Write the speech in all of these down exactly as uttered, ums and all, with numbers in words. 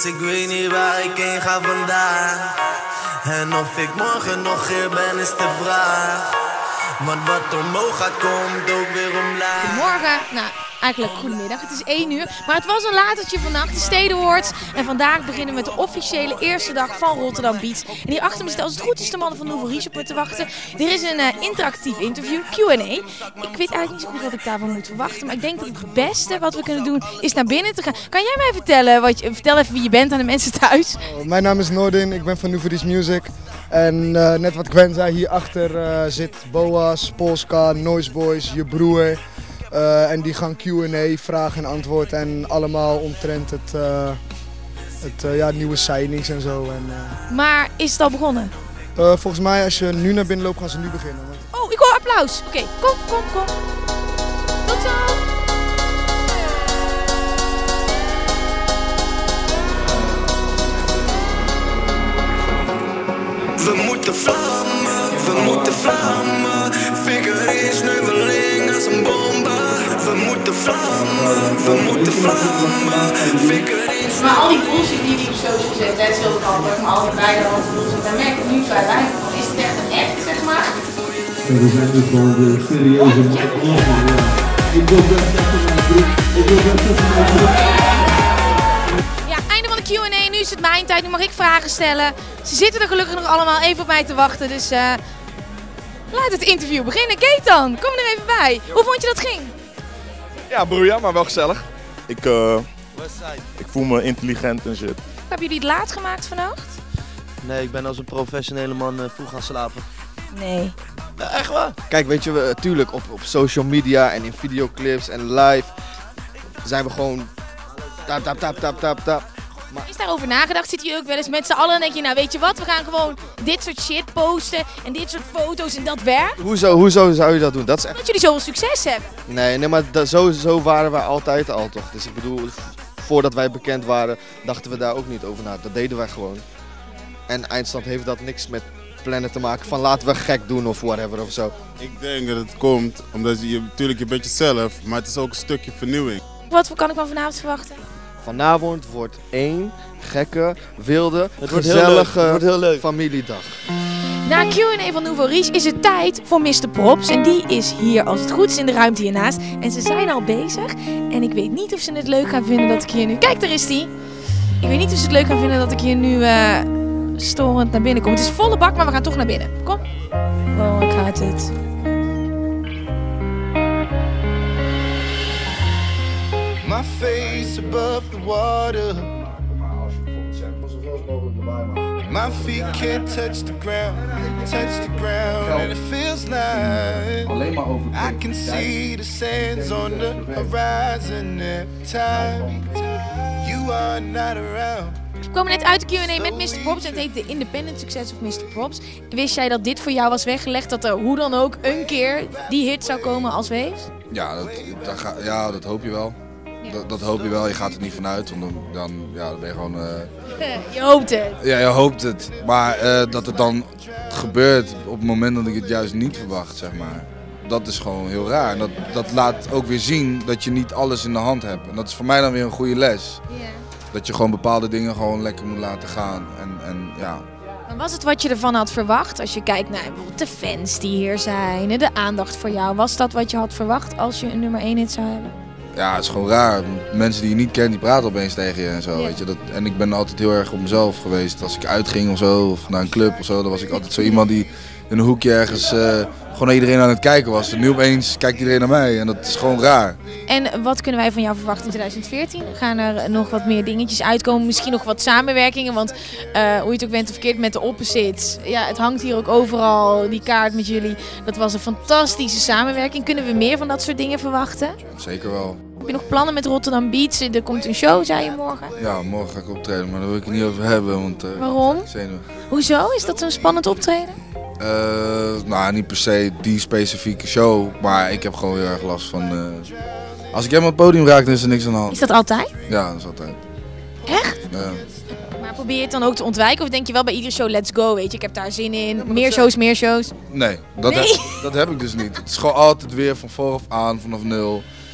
Dus ik weet niet waar ik heen ga vandaag. En of ik morgen nog hier ben is de vraag. Want wat omhoog gaat komt ook weer omlaag. Goedemorgen, nou eigenlijk goedemiddag, het is één uur. Maar het was een latertje vannacht, de Steden Awards. En vandaag beginnen we met de officiële eerste dag van Rotterdam Beats. En hier achter me zit, als het goed is, de mannen van Nouveau Riche op me te wachten. Er is een uh, interactief interview, Q en A. Ik weet eigenlijk niet zo goed wat ik daarvan moet verwachten. Maar ik denk dat het beste wat we kunnen doen is naar binnen te gaan. Kan jij mij vertellen, wat je, vertel even wie je bent aan de mensen thuis? Oh, mijn naam is Noordin, ik ben van Nouveau Riche Music. En uh, net wat Gwen zei, hierachter uh, zit Boas, Polska, Noise Boys, je broer. Uh, en die gaan Q en A, vraag en antwoord en allemaal omtrent het, uh, het uh, ja, nieuwe signings en zo. En, uh... Maar is het al begonnen? Uh, volgens mij als je nu naar binnen loopt gaan ze nu beginnen. Want... Oh, ik hoor applaus. Oké, okay, kom, kom, kom. Tot zo. We moeten vlammen, we moeten vlammen. Figure is neuveling als een bomba. We moeten vlammen, we moeten vlammen. Figure is. Maar al die bullshit die je op social zet, dat is heel grappig. Maar al die bijhanden bullshit, daar merk ik nu vrij weinig van. Is het echt een echt, zeg maar? En we zijn nu gewoon de serieuze man. Ik wil best even mijn broek. Ik wil best even mijn broek. Ja, einde van de Q en A. Nu is het mijn tijd. Nu mag ik vragen stellen. Ze zitten er gelukkig nog allemaal even op mij te wachten. Dus uh, laat het interview beginnen. Gaëtan, kom er even bij. Hoe vond je dat ging? Ja, broeia, maar wel gezellig. Ik, uh, ik voel me intelligent en shit. Hebben jullie het laat gemaakt vannacht? Nee, ik ben als een professionele man uh, vroeg gaan slapen. Nee. Ja, echt waar? Kijk, weet je, we, tuurlijk op, op social media en in videoclips en live zijn we gewoon tap tap tap tap tap tap. Maar... Is daarover nagedacht? Zit je ook wel eens met z'n allen en denk je, nou weet je wat, we gaan gewoon dit soort shit posten en dit soort foto's en dat werkt? Hoezo, hoezo zou je dat doen? Dat is echt... Dat jullie zoveel succes hebben. Nee, nee, maar dat, zo, zo waren wij altijd al toch. Dus ik bedoel, voordat wij bekend waren, dachten we daar ook niet over na. Dat deden wij gewoon. En eindstand heeft dat niks met plannen te maken van laten we gek doen of whatever of zo. Ik denk dat het komt omdat je, natuurlijk je bent jezelf, maar het is ook een stukje vernieuwing. Wat kan ik van vanavond verwachten? Vanavond wordt één gekke, wilde, het wordt gezellige heel leuk. Het wordt heel leuk. familiedag. Na Q en A van Nouveau Riche is het tijd voor mister Props. En die is hier, als het goed is, in de ruimte hiernaast. En ze zijn al bezig. En ik weet niet of ze het leuk gaan vinden dat ik hier nu... Kijk, daar is die! Ik weet niet of ze het leuk gaan vinden dat ik hier nu uh, storend naar binnen kom. Het is volle bak, maar we gaan toch naar binnen. Kom. Oh, ik haat het. My face above the water. My feet can't touch the ground, touch the ground, and it feels like I can see the sands on the horizon every time you are not around. We komen net uit de Q en A met mister Props en het heet de Independent Success of mister Props. Wist jij dat dit voor jou was weggelegd, dat er hoe dan ook een keer die hit zou komen als Waves? Ja, dat, dat, ga, ja, dat hoop je wel. Dat, dat hoop je wel, je gaat er niet vanuit, want dan, dan, ja, dan ben je gewoon... Uh... Je hoopt het. Ja, je hoopt het. Maar uh, dat het dan gebeurt op het moment dat ik het juist niet verwacht, zeg maar. Dat is gewoon heel raar. Dat, dat laat ook weer zien dat je niet alles in de hand hebt. En dat is voor mij dan weer een goede les. Yeah. Dat je gewoon bepaalde dingen gewoon lekker moet laten gaan. En, en, ja. Maar was het wat je ervan had verwacht? Als je kijkt naar bijvoorbeeld de fans die hier zijn, de aandacht voor jou. Was dat wat je had verwacht als je een nummer één hit zou hebben? Ja, het is gewoon raar. Mensen die je niet kent, die praten opeens tegen je en zo, Ja. weet je. Dat, en ik ben altijd heel erg op mezelf geweest. Als ik uitging of zo, of naar een club of zo, dan was ik altijd zo iemand die in een hoekje ergens uh, gewoon naar iedereen aan het kijken was. En nu opeens kijkt iedereen naar mij en dat is gewoon raar. En wat kunnen wij van jou verwachten in twintig veertien? Gaan er nog wat meer dingetjes uitkomen? Misschien nog wat samenwerkingen? Want uh, hoe je het ook bent of verkeerd met de Opposites. Ja, het hangt hier ook overal, die kaart met jullie. Dat was een fantastische samenwerking. Kunnen we meer van dat soort dingen verwachten? Zeker wel. Heb je nog plannen met Rotterdam Beats? Er komt een show, zei je morgen. Ja, morgen ga ik optreden, maar daar wil ik het niet over hebben. Want, uh, Waarom? Zenuwen. Hoezo? Is dat zo'n spannend optreden? Uh, nou, niet per se die specifieke show, maar ik heb gewoon heel erg last van... Uh, als ik helemaal op het podium raak, dan is er niks aan de hand. Is dat altijd? Ja, dat is altijd. Echt? Ja. Maar probeer je het dan ook te ontwijken? Of denk je wel bij iedere show, let's go, weet je, ik heb daar zin in. Meer shows, meer shows? Nee, dat, Nee. Heb, dat heb ik dus niet. Het is gewoon altijd weer van vooraf aan, vanaf nul.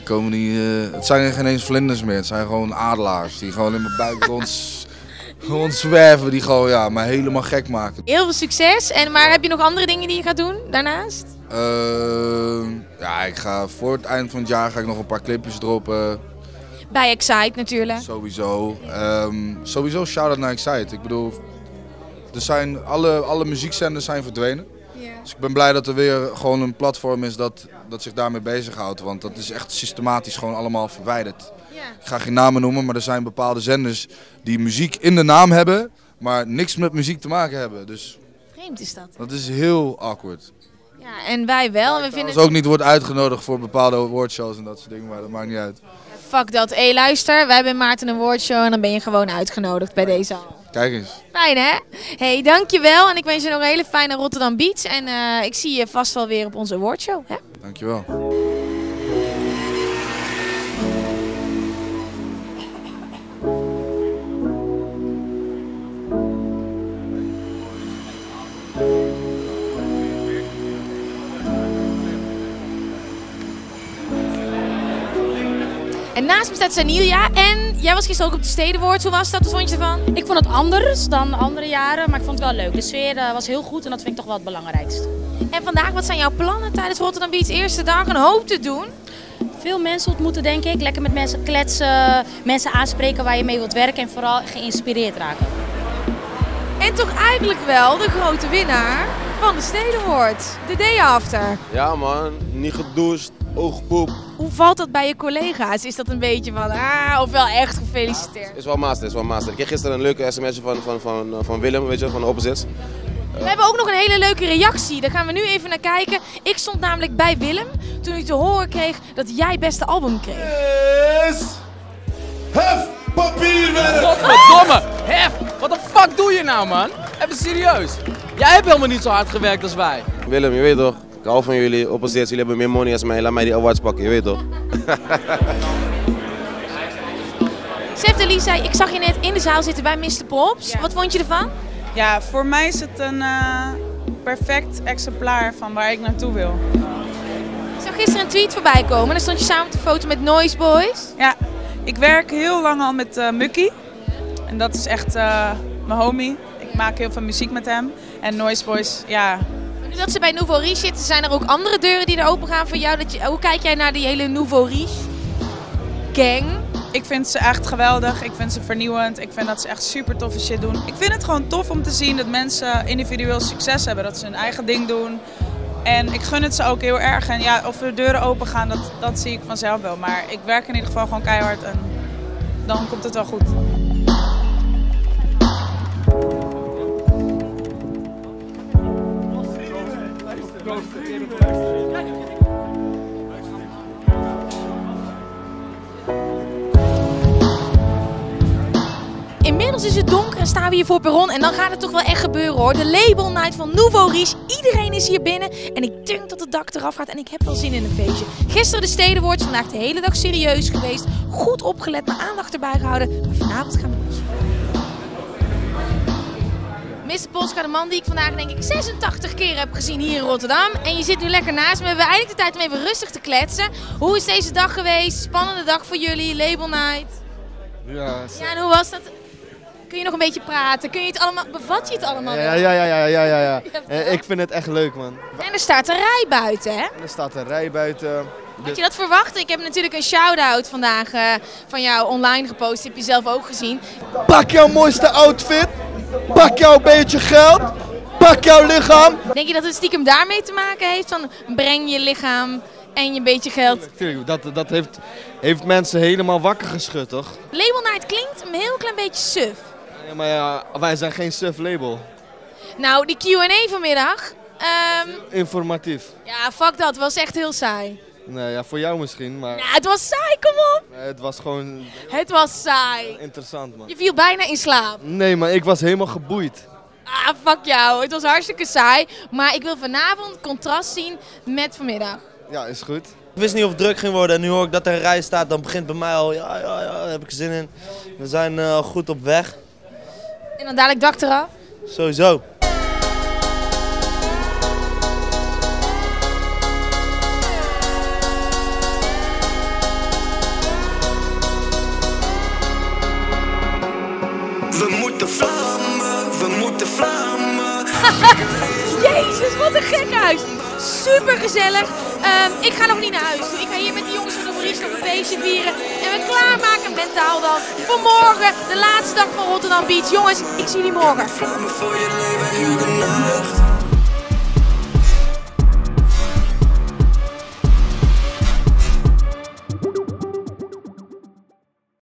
komen niet, uh, het zijn geen eens vlinders meer, het zijn gewoon adelaars die gewoon in mijn buik rond, rondzwerven, die gewoon ja, mij helemaal gek maken. Heel veel succes, en, maar heb je nog andere dingen die je gaat doen daarnaast? Uh, ja, ik ga voor het eind van het jaar ga ik nog een paar clipjes droppen. Bij Excite natuurlijk. Sowieso. Um, sowieso shout-out naar Excite. Ik bedoel, er zijn, alle, alle muziekzenders zijn verdwenen. Yeah. Dus ik ben blij dat er weer gewoon een platform is dat, dat zich daarmee bezighoudt. Want dat is echt systematisch gewoon allemaal verwijderd. Yeah. Ik ga geen namen noemen, maar er zijn bepaalde zenders die muziek in de naam hebben, maar niks met muziek te maken hebben. Dus vreemd is dat. Dat is heel awkward. Ja, en wij wel. En we vinden als ook niet wordt uitgenodigd voor bepaalde awardshows en dat soort dingen, maar dat maakt niet uit. Fuck dat. Hé, luister, wij hebben Maarten een awardshow en dan ben je gewoon uitgenodigd bij deze al. Kijk eens. Fijn hè? Hey, dankjewel en ik wens je nog een hele fijne Rotterdam Beats en uh, ik zie je vast wel weer op onze awardshow. Hè? Dankjewel. En naast me staat Sanilia en jij was gisteren ook op de Stedenwoord. Hoe was dat? Wat vond je ervan? Ik vond het anders dan andere jaren, maar ik vond het wel leuk. De sfeer uh, was heel goed en dat vind ik toch wel het belangrijkste. En vandaag, wat zijn jouw plannen tijdens Rotterdam Beats eerste dag? Een hoop te doen. Veel mensen ontmoeten denk ik, lekker met mensen kletsen, mensen aanspreken waar je mee wilt werken en vooral geïnspireerd raken. En toch eigenlijk wel de grote winnaar van de Stedenwoord, de day after. Ja man, niet gedoucht, oogpoep. Hoe valt dat bij je collega's? Is dat een beetje van, ah, of wel echt gefeliciteerd? Ja, is wel master, is wel master. Ik kreeg gisteren een leuke sms'je van, van, van, van Willem, weet je, van de Opposites. We hebben ook nog een hele leuke reactie, daar gaan we nu even naar kijken. Ik stond namelijk bij Willem toen ik te horen kreeg dat jij beste album kreeg. Yes! Hef! Papierwerk! Godverdomme! Hef! Wat de fuck doe je nou man? Even serieus. Jij hebt helemaal niet zo hard gewerkt als wij. Willem, je weet toch? Ik hou van jullie, Opposites, jullie hebben meer money als mij. Laat mij die awards pakken, je weet toch? Sef de Lee zei, ik zag je net in de zaal zitten bij mister Pops. Ja. Wat vond je ervan? Ja, voor mij is het een uh, perfect exemplaar van waar ik naartoe wil. Ik zag gisteren een tweet voorbij komen. Daar stond je samen op de foto met Noise Boys. Ja, ik werk heel lang al met uh, Mucky. En dat is echt uh, mijn homie. Ik maak heel veel muziek met hem. En Noise Boys, ja. Nu dat ze bij Nouveau Riche zitten, zijn er ook andere deuren die er open gaan voor jou? Dat je, hoe kijk jij naar die hele Nouveau Riche gang? Ik vind ze echt geweldig, ik vind ze vernieuwend, ik vind dat ze echt super toffe shit doen. Ik vind het gewoon tof om te zien dat mensen individueel succes hebben, dat ze hun eigen ding doen. En ik gun het ze ook heel erg. En ja, of de deuren open gaan, dat, dat zie ik vanzelf wel. Maar ik werk in ieder geval gewoon keihard en dan komt het wel goed. Inmiddels is het donker en staan we hier voor perron en dan gaat het toch wel echt gebeuren hoor. De label night van Nouveau Riche. Iedereen is hier binnen en ik denk dat het dak eraf gaat en ik heb wel zin in een feestje. Gisteren de Stedenwoord, vandaag de hele dag serieus geweest. Goed opgelet, maar aandacht erbij gehouden. Maar vanavond gaan we los. mister Polska, de man die ik vandaag denk ik zesentachtig keer heb gezien hier in Rotterdam. En je zit nu lekker naast me. We hebben eindelijk de tijd om even rustig te kletsen. Hoe is deze dag geweest? Spannende dag voor jullie, label night. Ja, ja, en hoe was dat? Kun je nog een beetje praten? Kun je het allemaal, bevat je het allemaal ja, ja, ja, ja, ja, ja, ja. Uh, ik vind het echt leuk, man. En er staat een rij buiten, hè? En er staat een rij buiten. Had je dat verwacht? Ik heb natuurlijk een shout-out vandaag uh, van jou online gepost. Die heb je zelf ook gezien. Pak jouw mooiste outfit. Pak jouw beetje geld. Pak jouw lichaam. Denk je dat het stiekem daarmee te maken heeft? Van breng je lichaam en je beetje geld. Tuurlijk, dat, dat heeft, heeft mensen helemaal wakker geschud, toch? Label Night klinkt een heel klein beetje suf. Ja, maar ja, wij zijn geen suf label. Nou, die Q en A vanmiddag. Um... Informatief. Ja, fuck dat. was echt heel saai. Nee, ja, voor jou misschien, maar... Nou, het was saai, kom op! Nee, het was gewoon... Het was saai. Interessant, man. Je viel bijna in slaap. Nee, maar ik was helemaal geboeid. Ah, fuck jou. Het was hartstikke saai. Maar ik wil vanavond contrast zien met vanmiddag. Ja, is goed. Ik wist niet of het druk ging worden en nu hoor ik dat er een rij staat, dan begint bij mij al, ja, ja, ja, daar heb ik zin in. We zijn uh, goed op weg. En dan dadelijk dak eraf? Sowieso. moeten vlammen, we moeten vlammen. Jezus, wat een gek huis. Super gezellig. Um, ik ga nog niet naar huis toe. Ik ga hier met die jongens van de Maurice nog een feestje vieren. En we klaarmaken mentaal dan voor morgen, de laatste dag van Rotterdam Beach. Jongens, ik zie jullie morgen. Vlammen voor je leven,